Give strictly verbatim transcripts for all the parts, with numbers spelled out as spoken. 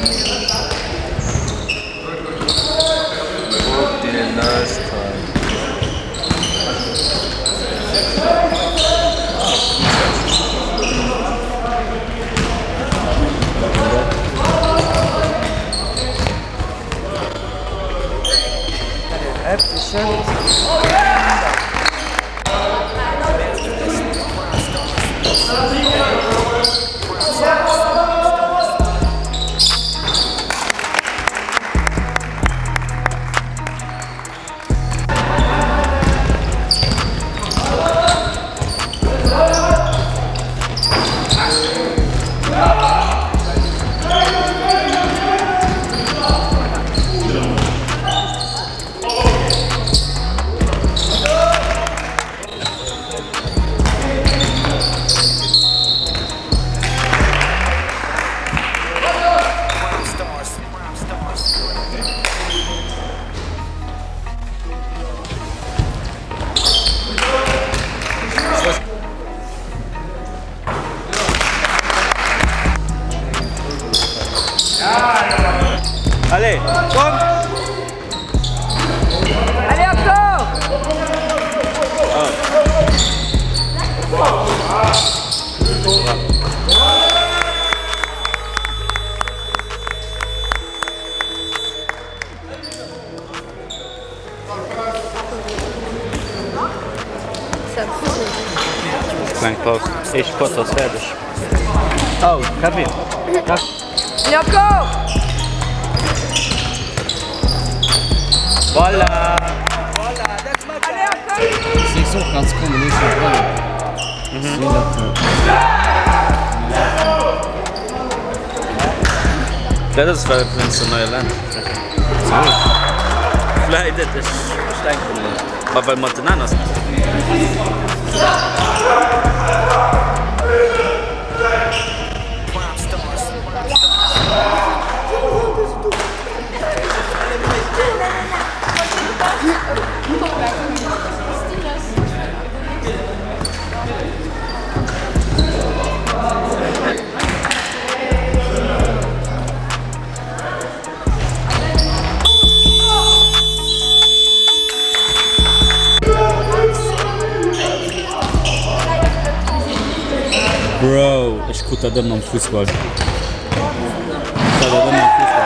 Allez, comme. Allez, encore. Klein Paus. Ich kotze das fertig. Oh, Kaffee. Et encore. Voilà. Allez, encore. sex år han kommer nu så bra. Das ist für uns ein neues Land. Vielleicht das ist verständlich. Aber weil Montenanos nicht. Bro, ich gucke da immer am Fußball. Ich gucke da immer am Fußball.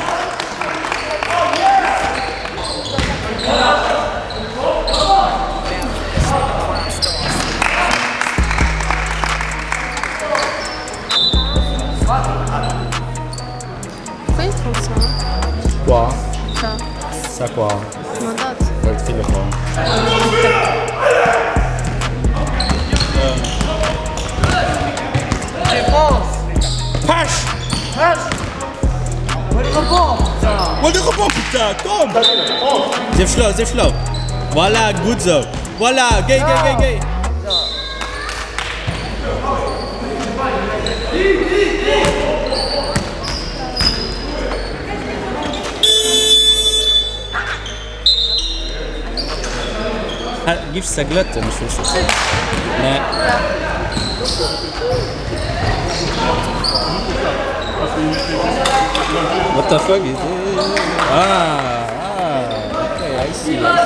Pourquoi ils font ça? Quoi? Ça. Ça quoi? Mandat. Weil viele fahren. Passe. Passe. Wo est le rebond? Wo est le rebond, putain? Tombe! C'est schlau, c'est schlau. Voilà, gut so. Voilà, geh, geh, geh, geh. Gibst du Glötte? Ich will schon. Nee. What the fuck is this? Ah, ah, okay, I see. I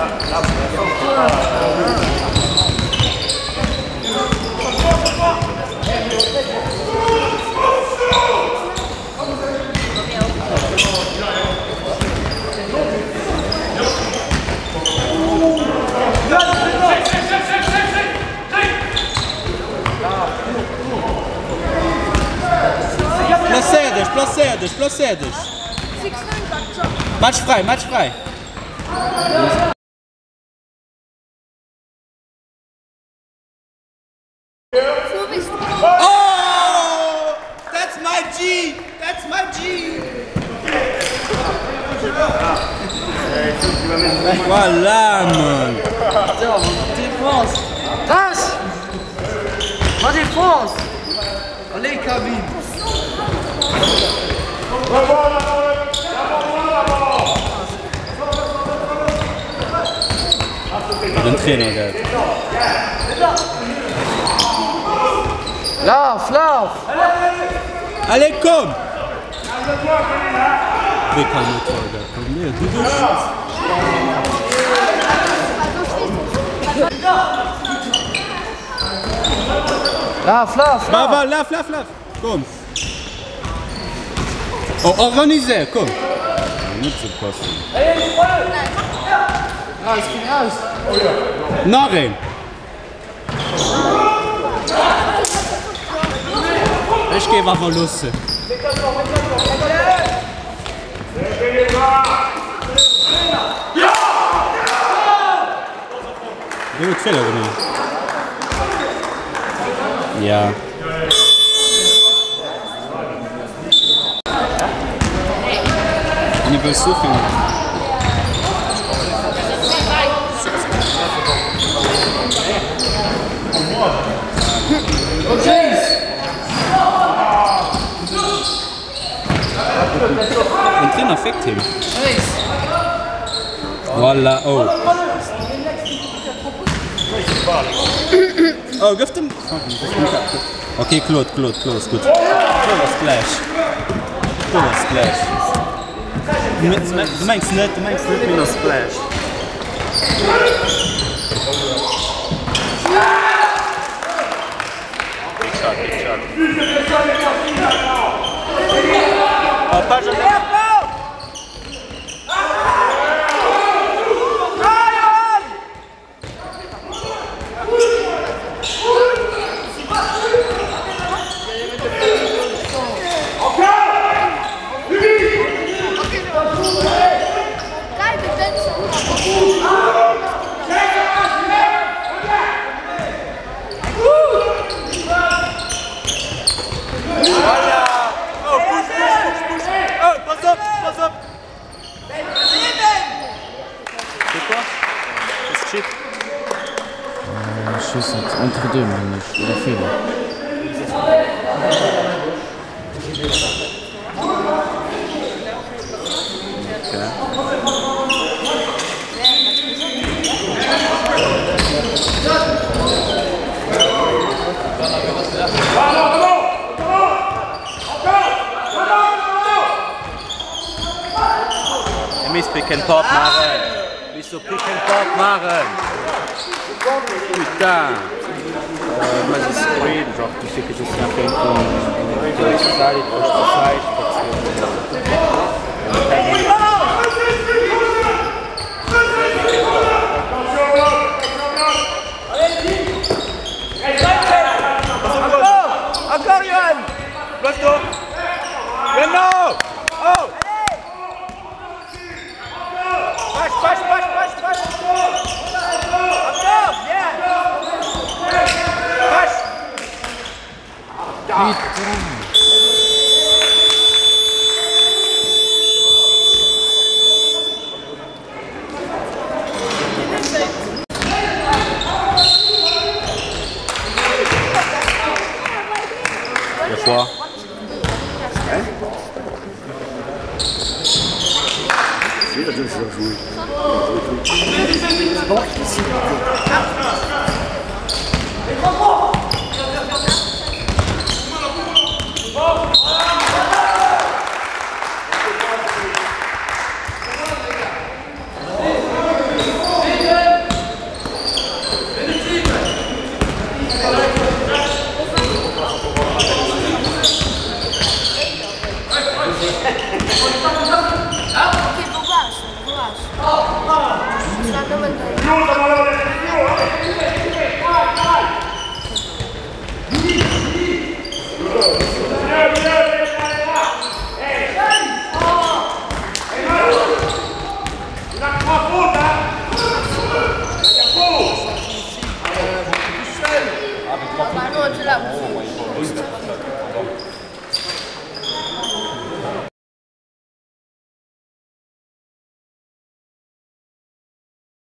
Placedas, placedas, placedas. Match frei, match frei. Oh! That's my G! That's my G! Voilà, man! Défense. Passe. En défense. Allez, Kevin. Den Trainer, gell? Lauf, lauf. Allez, komm! Wie kann ich das? Komm her, du bist. Lauf, lauf, Va, lauf. va, lauf, lauf, lauf. Komm. Oh, organisier, komm. Nicht so passen. Raus, geh raus. Noch ein. Ich gehe mal von Lust. Gut, Fehler gemacht. Ja. Und ich will so viel. Und drin affekt hin. Voilà, oh. Oh, gift him. Okay, Claude, Claude, Claude, ist gut. Claude Splash. Claude Splash. Du meinst nicht, du meinst nicht mit der Splash. Big shot, big shot. Oh, pas jamais. Schuss entre deux, mais il a fait là. Je mis pick and pop machen. Wieso pick and pop machen? Putain. Euh, moi j'ai screen, genre tu sais que je suis un peu comme de la side, push to side, parce Encore Johan. Basto. Renaud. Oh. Passe, passe, passe, passe, passe. Encore, bien. Passe. le choix. Bah non, tu l'as.